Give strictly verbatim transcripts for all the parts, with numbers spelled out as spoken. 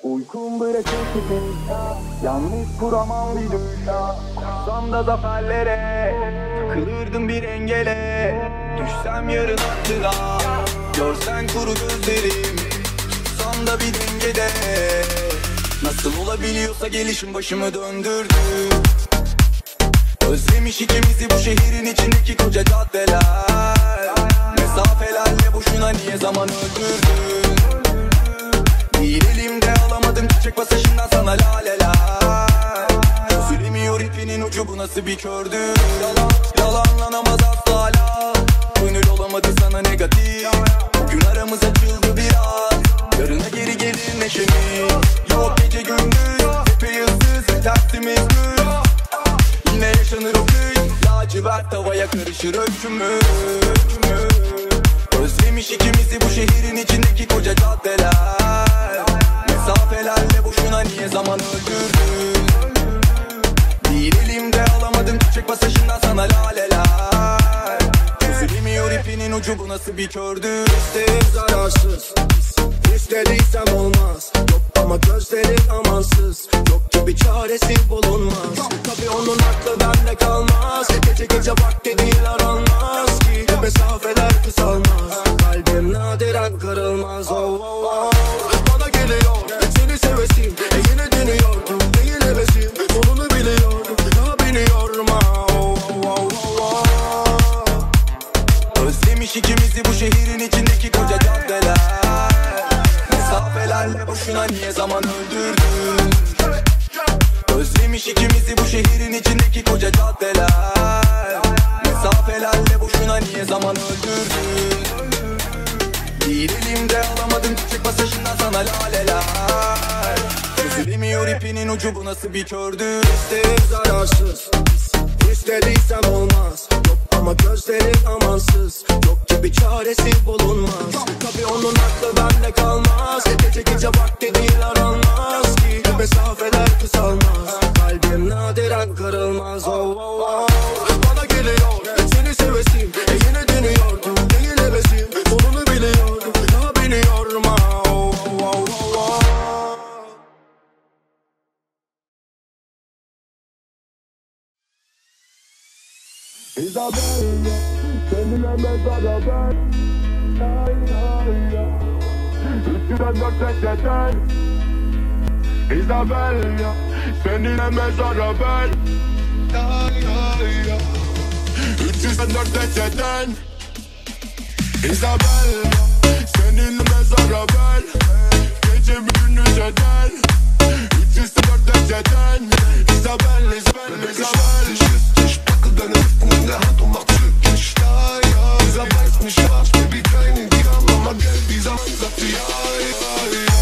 Uykum bırakır beni ya, yalnız kuramam bir dünya. Kursam da zaferlere, takılırdım bir engele. Düşsem yarın hattına, görsen kuru gözlerim. Tutsam da bir dengede. Nasıl olabiliyorsa gelişim başımı döndürdü. Özlemiş ikimizi bu şehrin içindeki koca caddeler. Mesafelerle boşuna niye zaman öldürdün? Değil elimde alamadım çiçek pasajından sana laleler. Çözülemiyor ipinin ucu, bu nasıl bir kördür? Yalan, yalanlanamaz asla hala. Gönül olamadı sana negatif. Bugün aramız açıldı biraz. Yarına geri gelir neşemiz. Yok gece gündüz, epey ıssız, tersimiz düz. Yine yaşanır o gün, lacivert havaya karışır öykümüz. Özlemiş ikimizi bu şehrin içindeki koca caddeler. Mesafelerle boşuna niye zaman öldürdün? Değil elimde alamadım çiçek pasajından sana laleler. Çözülemiyor ipinin ucu, bu nasıl bir kördür? İsteğim zararsız, İstediysem olmaz. Yok ama gözlerin amansız. Yok gibi çaresi bulunmaz. Tabii onun aklı bende kalmaz. Gece gece vakti değil aranmaz ki. Mesafeler kısalmaz. Kalbim nadiren kırılmaz. Oh, oh, oh. Bana geliyor seni sevesim, e yine deniyor. Değil hevesim, sonunu biliyor. Daha beni yorma. Oh, oh, oh, oh. Özlemiş ikimizi bu şehrin içindeki koca caddeler. Mesafelerle boşuna niye zaman öldürdün? Özlemiş ikimizi bu şehrin içindeki koca caddeler. Mesafelerle boşuna niye zaman öldürdün? Değil elimde alamadım çiçek pasajından sana laleler. Çözülemiyor ipinin ucu, bu nasıl bir kördür? İsteğim zararsız, İstediysem olmaz. Yok ama gözlerin amansız. Yok gibi çaresi bulunmaz. Tabii onun aklı bende kalmaz. Gece gece vakti değil aranmaz ki. Mesafeler kısalmaz. Kalbim nadiren kırılmaz. Oh, oh, oh. Bana geliyor seni sevesim, e yine deniyor. Değil hevesim, sonunu biliyor. Daha beni yorma. Oh, oh, oh, oh. Isabella, seninle mezara ben. Ay ay ay. Üstüden dört geceden. Isabella, seninle mezara ben. Ay ay ay. Üstüden dört geceden. Isabella, seninle mezara ben. Gece bir gündüz eden. Üstüden dört geceden. Isabella, Isabella, Isabella. Deine Hüften in der Hand und macht glücklich. Ja, ja, dieser weiß nicht was, Baby, keine, die haben nochmal Geld. Dieser Mann sagt ja, ja, ja.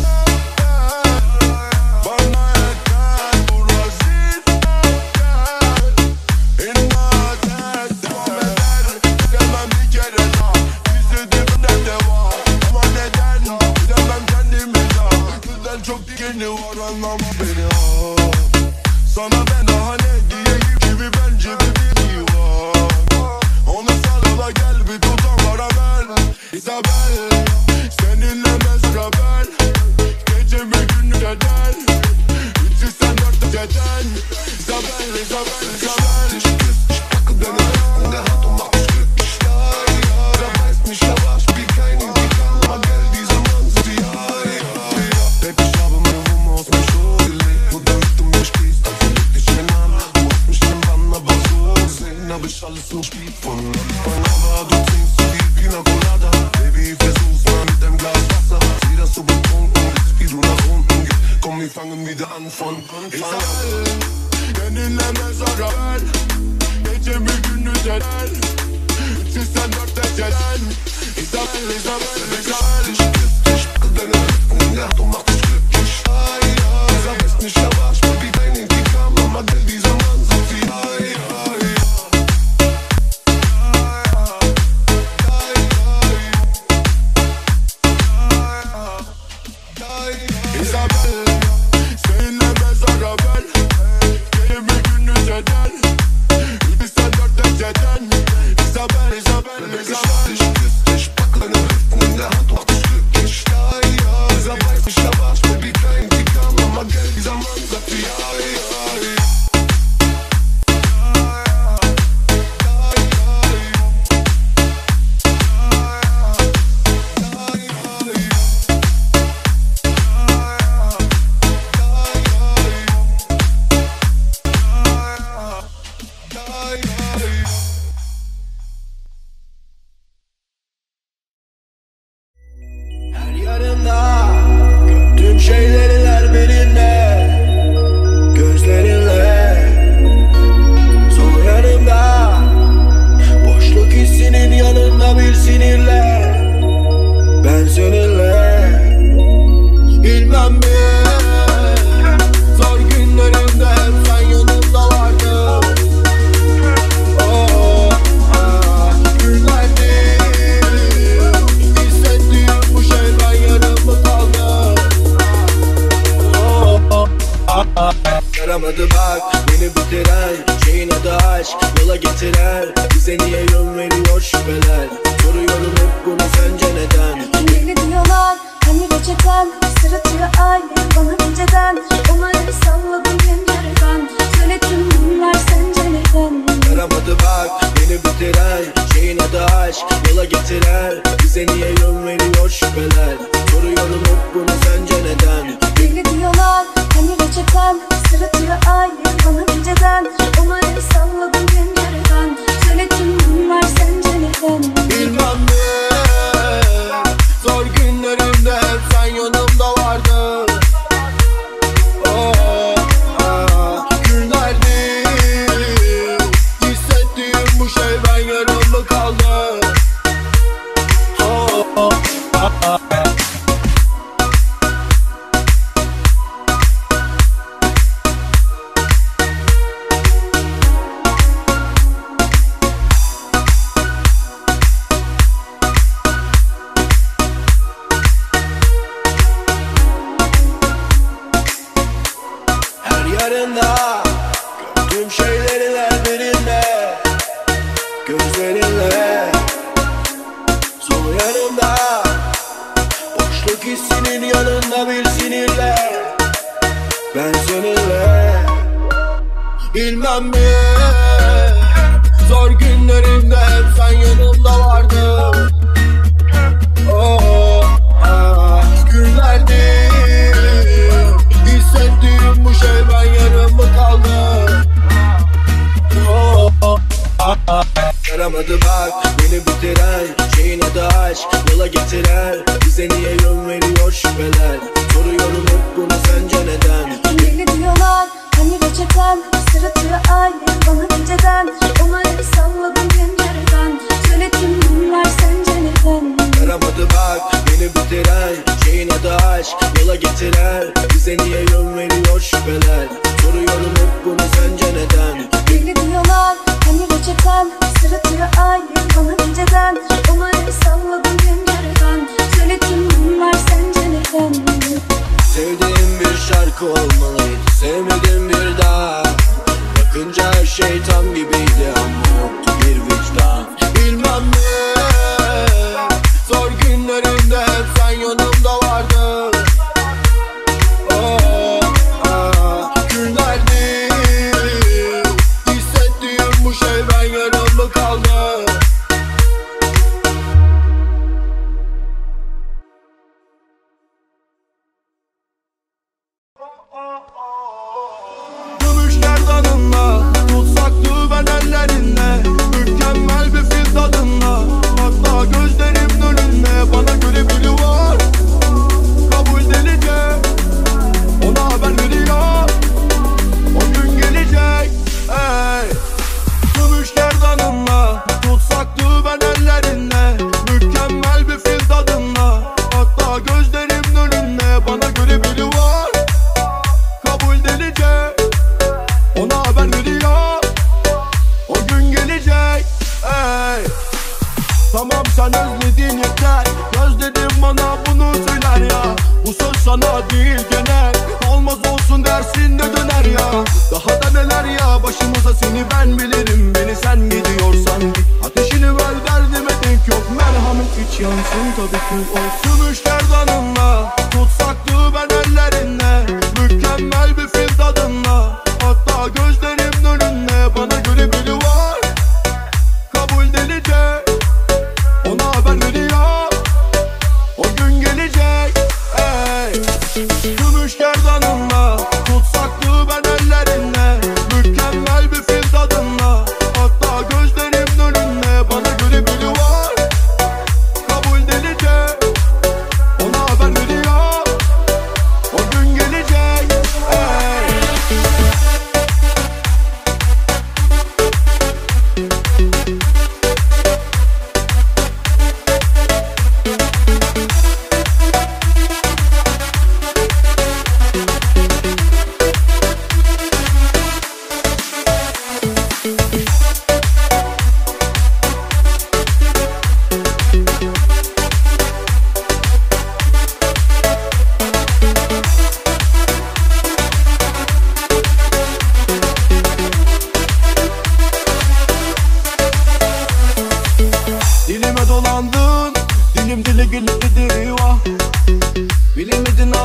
Bana yeter burası yeter. İnat et, devam eder. Demem bir kere daha. Bizi dibinde de var. Ama neden? Demem kendimi daha. Güzel çok dikeni var, anlama beni ha. Sana ben daha ne diyeyim gibi, bence bir bilgi var. Onu sarıla gel bir tutam beraber. Isabella, seninle mezraber. Gece bir gün eder. Üç yüz sen dört geceden. Isabella, Isabella, Isabella. Ich küss, ich packe deine Hüften in der Hand und mach dich glücklich. Ja, ja, der weiß nicht, aber ich spiel keinen, die kann mal Geld. Dieser Mann sagt ja, ja, ja. Baby, ich habe meine Wumme aus dem Schoß gelegt. Wo du nicht um mich stehst, dann verleg dich mir an. Du hast mich im Bann, aber so gesehen hab ich alles im Spiel von Anfang. Aber du trinkst so viel Pina Colada. Baby, versuch's mal mit dem Glas Wasser. Sieh, dass du betrunken bist, wie du nach unten gehst. Komm, wir fangen wieder an von Anfang. Seninle mezara ben. Gece bir gündüz eder. Üç yüz sen dört geceden. Isabella, Isabella, Isabella. Ich küss dich, packe deine Hüften in der Hand und mach dich glücklich. Ja, ja, dieser weiß nicht, aber ich bin wie deine, die kam nochmal Geld. Dieser Mann sagt ja, ja, ja. Isabella, seninle mezara ben. Gece bir gündüz eder. Üç yüz sen dört geceden. Isabella, Isabella, Isabella. Ich küss dich, packe deine Hüften in der Hand und mach dich glücklich. Tüm şeyler benimle, gözlerinle, sol yanımda. Boşluk hissinin yanında bir sinirle, ben seninle. Bilmem mi, zor günlerimde hep sen yanımda vardın. Oh, ah, günlerdir hissettiğim bu şeyden yarım mı kaldı? Oh, oh, ah, ah. Yaramadı bak beni bitiren şeyin adı aşk, yola getiren. Bize niye yön veriyor şüpheler? Soruyorum hep bunu, sence neden? Deli diyorlar hani reçeten, sırıtıyor aile bana geceden. Onları salladım pencereden, söyle tüm bunlar sence neden? Yaramadı bak beni bitiren şeyin adı aşk, yola getiren. Bize niye yön veriyor şüpheler? Soruyorum hep bunu, sence neden? Deli diyorlar hani reçeten, sırıtıyor aile bana geceden. Onları salladım pencereden, söyle tüm bunlar sence neden? Bilmem mi, zor günlerimde hep sen yanımda vardın. Oh, ah, günlerdir hissettiğim bu şeyden yarım mı kaldı? Oh, oh, ah, ah. Yarında gördüğüm şeyler benimle, gözlerinle, sol yanımda. Boşluk hissinin yanında bir sinirle, ben seninle. Bilmem mi, zor günlerimde hep sen yanımda vardın. Oh, ah, günlerdir hissettiğim bu şeyden yarım mı kaldı? Oh, oh, ah, ah. Yaramadı bak beni bitiren şeyin adı aşk, yola getiren. Bize niye yön veriyor şüpheler? Soruyorum hep bunu, sence neden? Deli diyorlar hani reçeten, sırıtıyor aile bana geceden. Onları salladım pencereden, söyle tüm bunlar sence neden? Yaramadı bak beni bitiren şeyin adı aşk, yola getiren. Bize niye yön veriyor şüpheler? Soruyorum hep bunu, sence neden? Deli diyorlar hani reçeten, sırıtıyor aile bana geceden. Onları salladım pencereden, söyle tüm bunlar sence neden? Sevdiğim bir şarkı olmalıydı, sevmedim bir daha. Bakınca her şey tam gibiydi ama yoktu bir vicdan. Bilmem mi, zor günlerimde hep sen yanımda vardın. Oh, ah, günlerdir hissettiğim bu şeyden yarım mı kaldı? Gümüş gerdanınla, tutsaktı ben ellerinde. Mükemmel bir fil tadınla, hatta gözlerim önünde. Bana göre biri var, kabul delice. Ona haber veriyor, o gün gelecek. Hey. Gümüş gerdanınla, tutsaktı ben ellerinde. Mükemmel bir fil tadınla, hatta gözlerim önünde. Bana göre biri var, kabul delice. Ona haber veriyor, o gün gelecek. Hey. Tamam sen özledin yeter, özledim bana bunu söyler ya. Bu söz sana değil genel, olmaz olsun dersin de döner ya. Daha da neler ya başımıza, seni ben bilirim. Beni sen gidiyorsan git, ateşini ver derdime denk yok. Merhamet hiç yansın tabii ki o. Gümüş gerdanınla, tutsaktı ben ellerinde. Mükemmel bir fil tadınla, hatta gözlerim önünde. Bana göre biri var, kabul delice. Ona haber veriyor, o gün gelecek. Hey. Gümüş gerdanınla, tutsaktı ben ellerinde. Mükemmel bir fil tadınla, hatta gözlerim önünde. Bana göre biri var, kabul delice.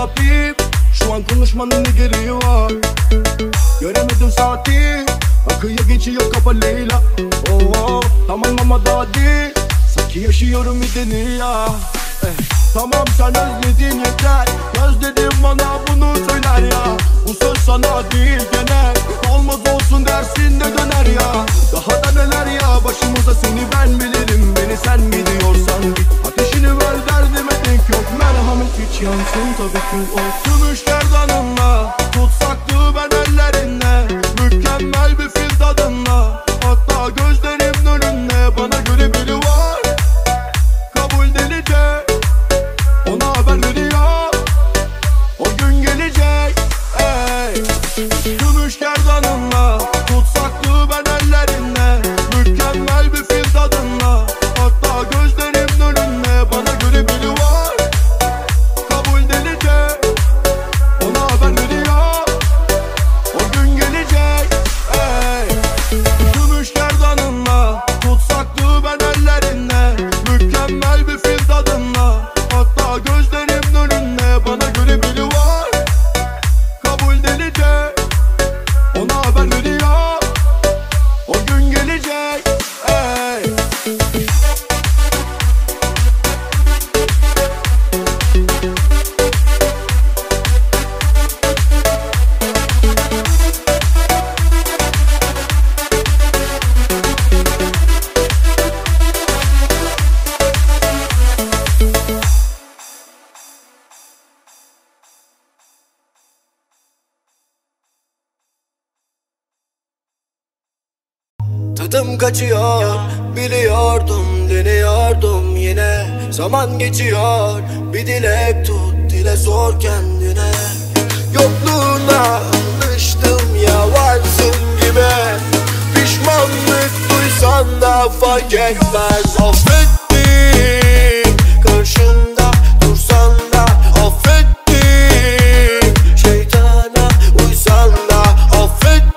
yapayım? Şu an konuşmanın ne gereği var? Göremedim saati, akıya geçiyor kafa Leyla. Oh, oh, tamam ama daha değil, sanki yaşıyorum bir dünya. eh, Tamam sen özledin yeter, özledim bana bunu söyler ya. Bu söz sana değil genel, olmaz olsun dersin de döner ya. Daha da neler ya başımıza, seni ben bilirim. Beni sen biliyorsan git, ateşini ver derdime denk yok. Merhamet hiç yansın tabii ki o. Gümüş gerdanınla tutsaktı ben ellerinde, mükemmel bir fil tadınla. Hatta gözlerimin önünde bana göre biri var, kabul delice. Ona haber veriyor, o gün gelecek. Ey, gümüş gerdanınla tutsaktı ben ellerinde, mükemmel bir fil tadınla. Hatta gözlerimin önünde bana göre biri var, kabul delice. Ona haber veriyor, o gün gelecek. Ey, gümüş gerdanınla tutsaktı ben ellerinde, mükemmel bir fil tadınla. Hatta gözlerimin önünde bana göre biri var, kabul delice. Ona haber veriyor, o gün gelecek. Ey. Tadım kaçıyor, biliyordum, deniyordum yine. Zaman geçiyor, bir dilek tut, dile sor kendine. Yokluğuna alıştım ya, varsın gibi. Pişmanlık duysan da fark etmez. Affettim, karşında dursan da affettim. Şeytana uysan da affettim.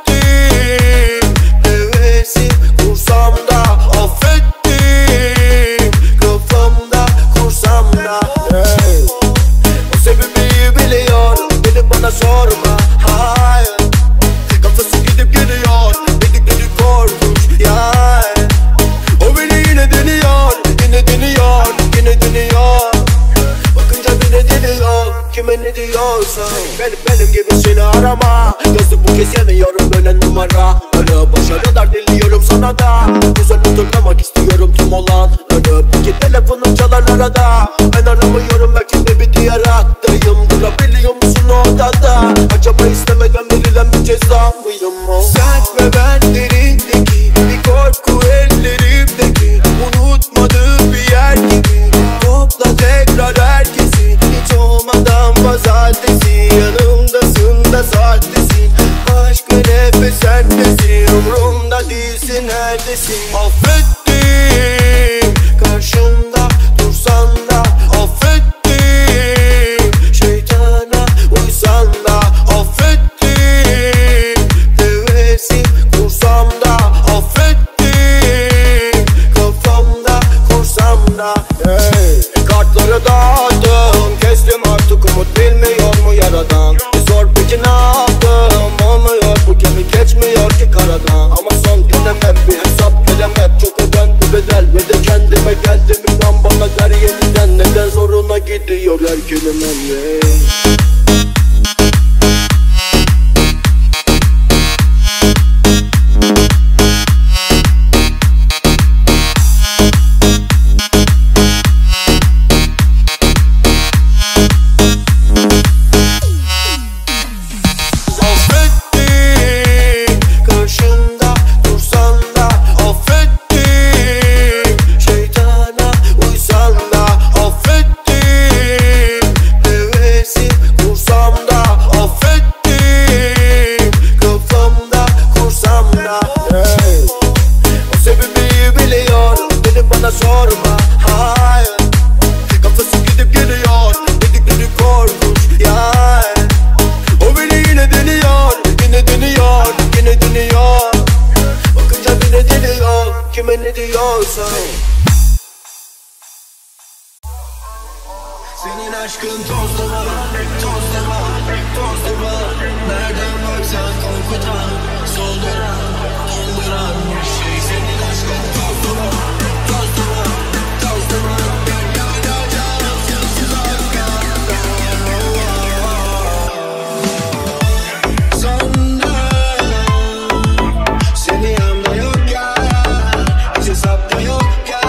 Kursam da affettim, kafamda kursam da. Hey. O sebebi biliyorum, gidip bana sorma. Hayır, kafası gidip geliyor, dedikleri korkunç ya. O beni yine deniyor, yine deniyor, yine deniyor. Bakınca beni deniyor, kime ne diyorsa. Benim benim gibi seni arama, gözlük bu kez yemiyorum böyle numara. Öyle başarılar diliyorum sana da, güzel hatırlamak istiyorum tüm olanları. Peki telefonum çalar arada, ben aramıyorum belki de bir diğer hattayım. Durabiliyor musun odada, acaba istemeden verilen bir ceza mıyım o? Sen ve ben derindeki bir korku ellerimdeki, unutmadığım bir yer gibi. Topla tekrar herkesi, hiç olmadan pazartesi. Yanımdasın da sahtesin, başka nefes sendesin. Umrumda değilsin, neredesin? Affettim, karşında dursan da affettim. Şeytana uysan da affettim. Devesi kursam da affettim. Kafamda kursam da. Hey. Kartları dağıttım, kestim artık umut, bilmiyor mu yaradan? Bir zor peki ne yaptım, olmuyor bu gemi geçmiyor ki karadan. Ama son dilemem, bir hesap veremem, çok ödendi bedel. Ve de kendime geldim, inan bana der yeniden. Neden zoruna gidiyor her kelimem? Hey. aşkın toz duman, toz duman, toz duman. Nereden baksan korkutan, solduran, dolduran bir şey. Senin aşkın toz duman, toz duman, toz duman. Ben yanacağım sensiz hakikaten. Sandım seni yanımda yok ya, hiç hesapta yok ya.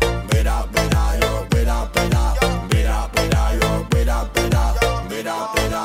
Beda, beda.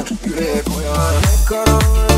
yüreğe koyar. Ne karanlık